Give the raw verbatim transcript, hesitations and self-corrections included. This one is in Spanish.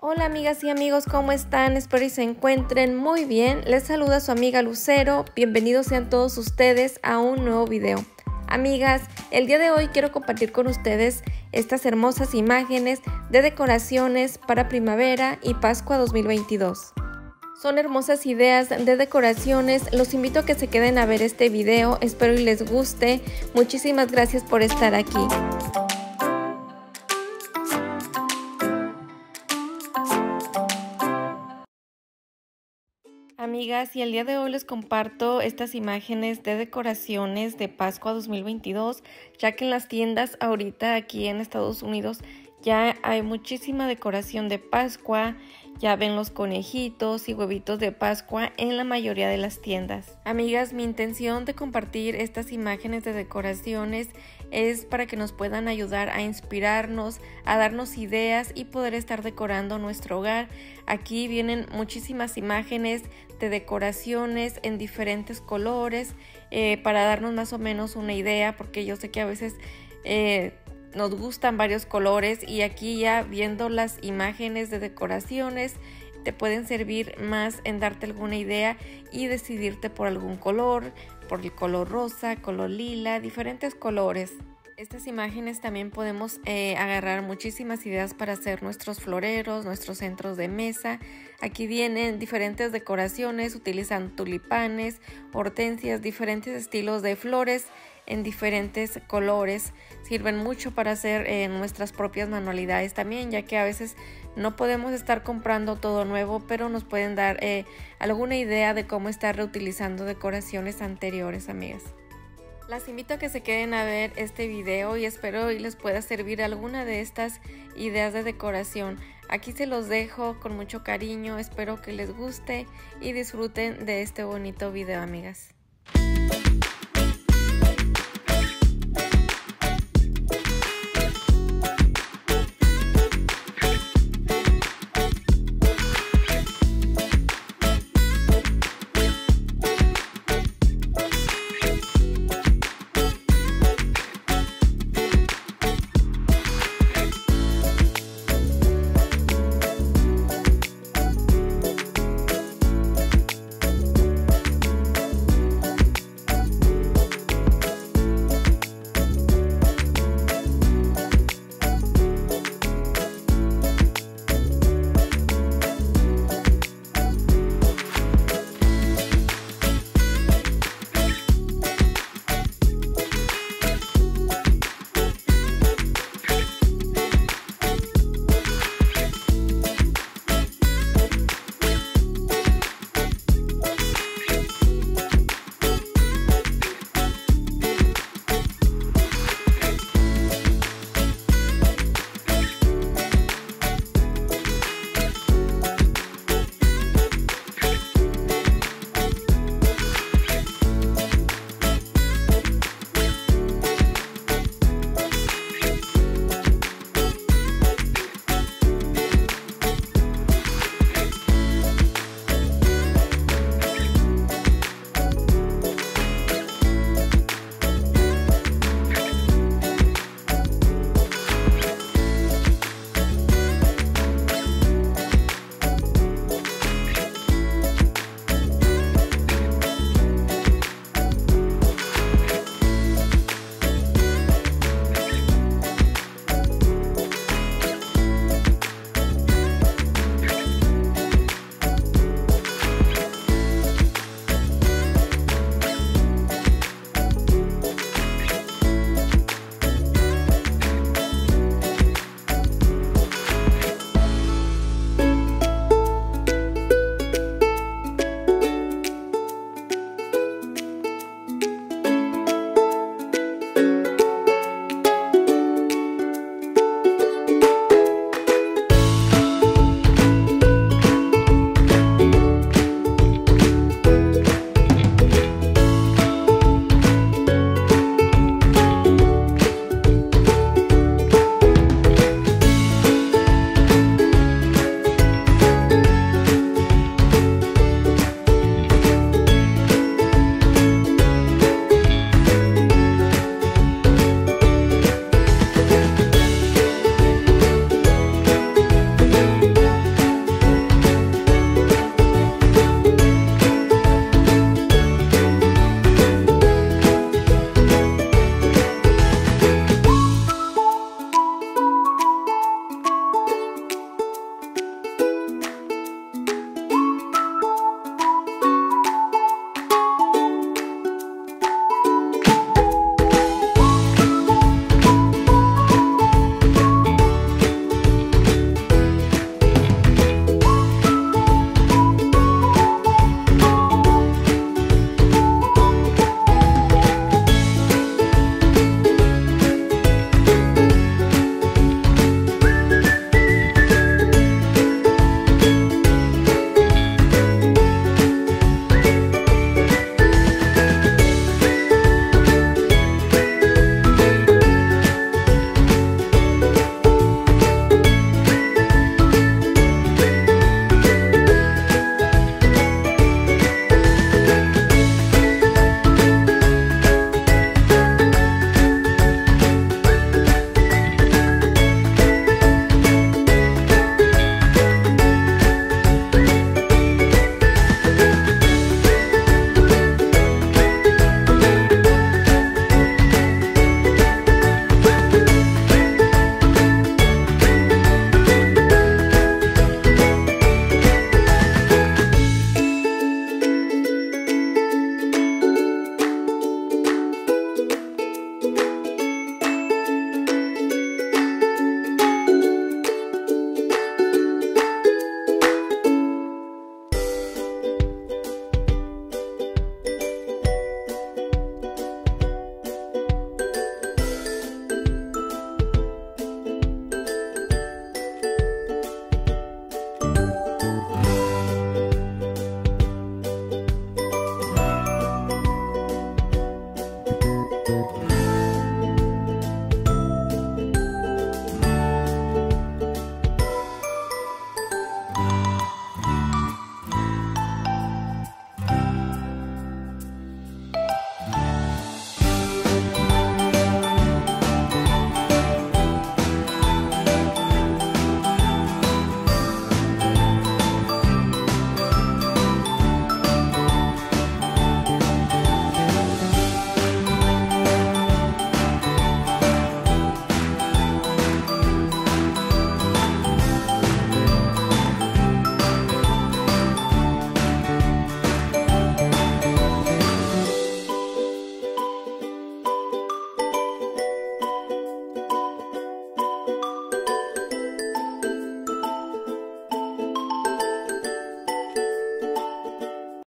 Hola amigas y amigos, ¿cómo están? Espero y se encuentren muy bien. Les saluda su amiga Lucero. Bienvenidos sean todos ustedes a un nuevo video. Amigas, el día de hoy quiero compartir con ustedes estas hermosas imágenes de decoraciones para primavera y Pascua dos mil veintidós. Son hermosas ideas de decoraciones. Los invito a que se queden a ver este video. Espero y les guste. Muchísimas gracias por estar aquí. Amigas, y el día de hoy les comparto estas imágenes de decoraciones de Pascua dos mil veintidós, ya que en las tiendas ahorita aquí en Estados Unidos ya hay muchísima decoración de Pascua. Ya ven los conejitos y huevitos de Pascua en la mayoría de las tiendas. Amigas, mi intención de compartir estas imágenes de decoraciones es para que nos puedan ayudar a inspirarnos, a darnos ideas y poder estar decorando nuestro hogar. Aquí vienen muchísimas imágenes de decoraciones en diferentes colores eh, para darnos más o menos una idea, porque yo sé que a veces eh, nos gustan varios colores, y aquí ya viendo las imágenes de decoraciones te pueden servir más en darte alguna idea y decidirte por algún color, por el color rosa, color lila, diferentes colores. Estas imágenes también podemos eh, agarrar muchísimas ideas para hacer nuestros floreros, nuestros centros de mesa. Aquí vienen diferentes decoraciones, utilizan tulipanes, hortensias, diferentes estilos de flores en diferentes colores. Sirven mucho para hacer eh, nuestras propias manualidades también, ya que a veces no podemos estar comprando todo nuevo, pero nos pueden dar eh, alguna idea de cómo estar reutilizando decoraciones anteriores, amigas. Las invito a que se queden a ver este video y espero y les pueda servir alguna de estas ideas de decoración. Aquí se los dejo con mucho cariño, espero que les guste y disfruten de este bonito video, amigas.